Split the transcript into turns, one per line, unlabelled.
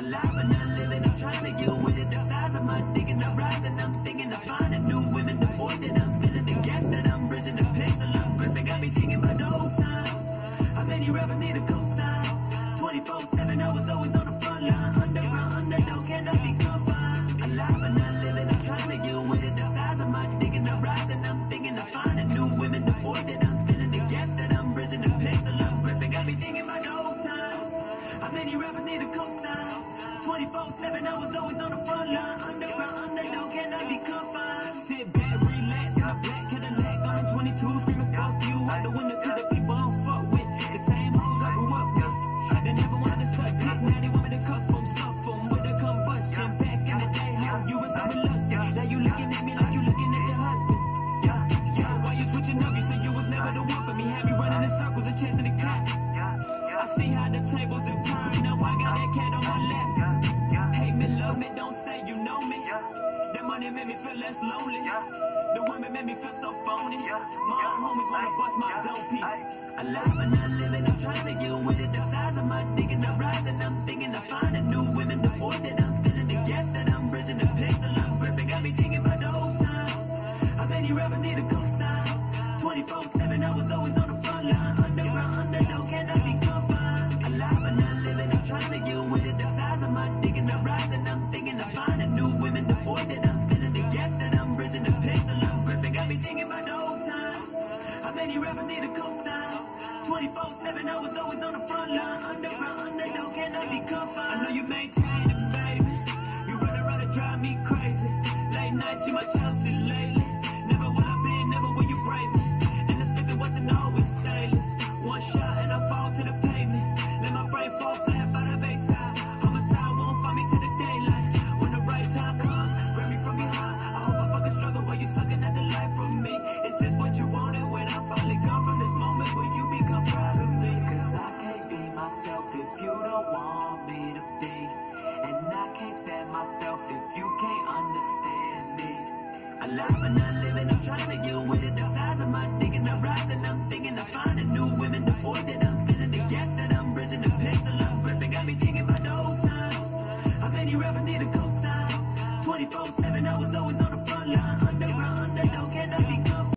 Alive and not living, I'm trying to get with it. The size of my dick is not rising. I'm thinking of finding new women. The void that I'm feeling, the gaps that I'm bridging, the pixel I'm gripping. Got me thinking about the old times. How many rappers need a cosign? 24/7, I was always on the front line. Underground, underdog, cannot be confined. Alive and not living, I'm trying to get with it. The size of my dick is not rising. I'm thinking of finding new women. The void that I'm feeling, the gaps that I'm bridging, the pixel I'm gripping. Got me thinking about the old times. How many rappers need a cosign? 24/7, I was always on the front line. Underground, underdog, cannot be confined. Sit back, relax, in a black Cadillac. On a 22, screaming fuck you out the window to the people I don't fuck with. The same hoes I grew up with. They never wanted to suck dick, now they want me to cuff them, stuff them with a combustion. Back in the day, how you was so reluctant. Now you looking at me like you looking at your husband. Yeah, why you switching up? You said you was never the one for me. Have me running in circles and chasing the cat. I see how the tables have turned. Now I got that cat on my lap. Hate me, love me, don't say you know me. That money made me feel less lonely. The women made me feel so phony. My own homies wanna bust my dope piece. Alive and not living, I'm trying to get with it. The size of my dick is not rising. I'm thinking of finding new women. The void that I'm feeling, the gaps that I'm bridging, the pixel I'm gripping. Got me thinking about the old times. How many rappers need a cosign? 24/7, I was always on the front line. Underground, underdog, cannot be confined. Alive and not living, I'm trying to get with it. The size of my dick is not rising. I'm thinking of finding new women. The void that I'm feeling, the gaps that I'm bridging, the pixel I'm gripping. Got me thinking about the old times. How many rappers need a cosign? 24/7, I was always on the front line. Underground, underdog, cannot be confined. I know you maintain